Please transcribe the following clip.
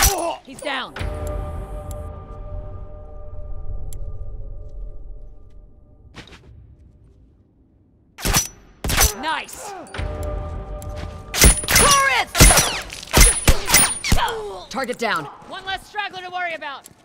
He's down. Nice! Target down. One less straggler to worry about.